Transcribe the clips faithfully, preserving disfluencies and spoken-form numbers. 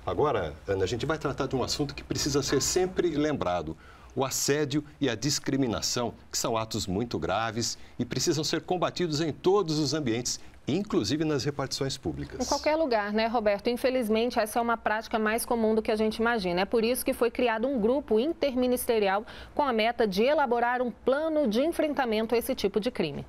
Agora, Ana, a gente vai tratar de um assunto que precisa ser sempre lembrado. O assédio e a discriminação, que são atos muito graves e precisam ser combatidos em todos os ambientes, inclusive nas repartições públicas. Em qualquer lugar, né, Roberto? Infelizmente, essa é uma prática mais comum do que a gente imagina. É por isso que foi criado um grupo interministerial com a meta de elaborar um plano de enfrentamento a esse tipo de crime.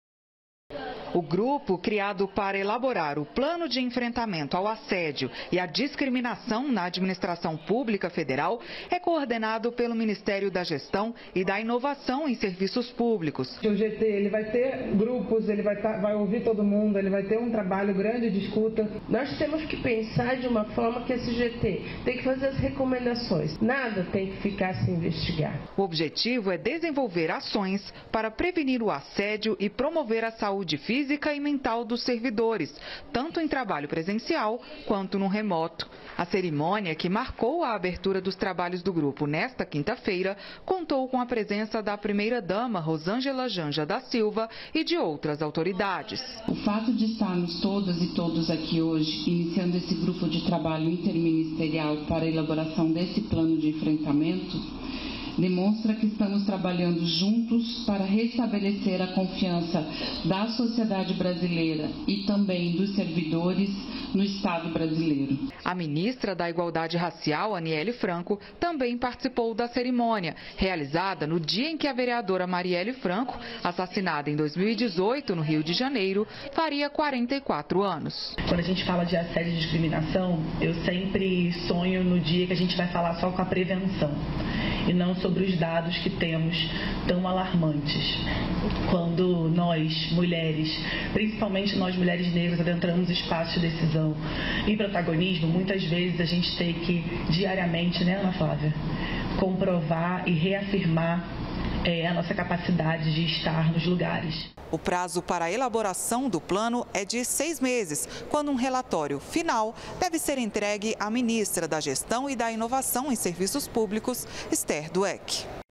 O grupo, criado para elaborar o plano de enfrentamento ao assédio e à discriminação na administração pública federal, é coordenado pelo Ministério da Gestão e da Inovação em Serviços Públicos. O G T ele vai ter grupos, ele vai, tá, vai ouvir todo mundo, ele vai ter um trabalho grande de escuta. Nós temos que pensar de uma forma que esse G T tem que fazer as recomendações. Nada tem que ficar sem investigar. O objetivo é desenvolver ações para prevenir o assédio e promover a saúde física física e mental dos servidores, tanto em trabalho presencial quanto no remoto. A cerimônia, que marcou a abertura dos trabalhos do grupo nesta quinta-feira, contou com a presença da primeira-dama Rosângela Janja da Silva e de outras autoridades. O fato de estarmos todas e todos aqui hoje, iniciando esse grupo de trabalho interministerial para a elaboração desse plano de enfrentamento, demonstra que estamos trabalhando juntos para restabelecer a confiança da sociedade brasileira e também dos servidores no Estado brasileiro. A ministra da Igualdade Racial, Aniele Franco, também participou da cerimônia, realizada no dia em que a vereadora Marielle Franco, assassinada em dois mil e dezoito no Rio de Janeiro, faria quarenta e quatro anos. Quando a gente fala de assédio e discriminação, eu sempre sonho no dia que a gente vai falar só com a prevenção e não sobre os dados que temos tão alarmantes. Quando nós, mulheres, principalmente nós mulheres negras, adentramos espaços de decisão e protagonismo, muitas vezes a gente tem que diariamente, né, Ana Flávia, comprovar e reafirmar é, a nossa capacidade de estar nos lugares. O prazo para a elaboração do plano é de seis meses, quando um relatório final deve ser entregue à ministra da Gestão e da Inovação em Serviços Públicos, Esther Dweck.